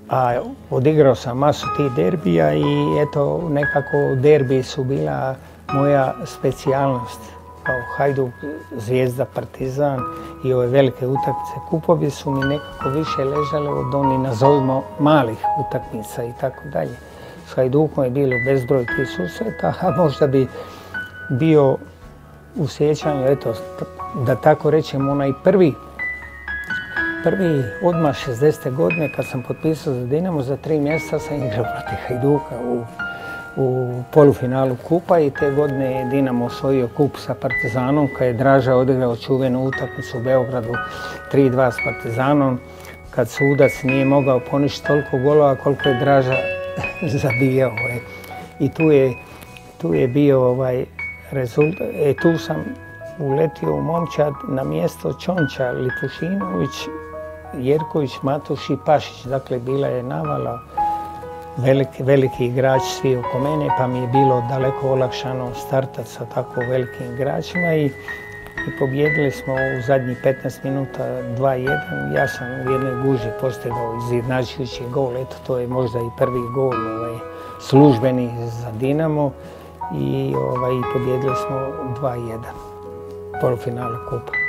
A odigrao sam masu tih derbija i eto nekako derbi su bila moja specijalnost. Kao Hajduk, Zvijezda, Partizan i ove velike utakmice. Kupovi su mi nekako više ležale od onih, nazovimo, malih utakmica i tako dalje. S Hajdukom je bilo bezbroj tih susreta, a možda bi bio u sjećanju, eto, da tako rečem, onaj prvi odmah 60. godine kad sam potpisao za Dinamo, za 3 mjeseca sam igrao protiv Hajduka u polufinalu kupa i te godine je Dinamo osvojio kup sa Partizanom kad je Draža odigrao čuvenu utakmicu u Beogradu 3-2 s Partizanom kad sudac nije mogao poništiti toliko golova koliko je Draža zabijao. I tu je bio rezultat. Tu sam uletio u momčad na mjesto Čonča, Lipušinović, Jerković, Matuš i Pašić. Dakle, bila je navala veliki igrač svi oko mene, pa mi je bilo daleko olakšano startati sa tako velikim igračima i pobijedili smo u zadnjih 15 minuta 2-1. Ja sam u jednoj guži postigao izjednačujući gol. Eto, to je možda i prvi gol službeni za Dinamo i pobijedili smo 2-1 polufinalu kupa.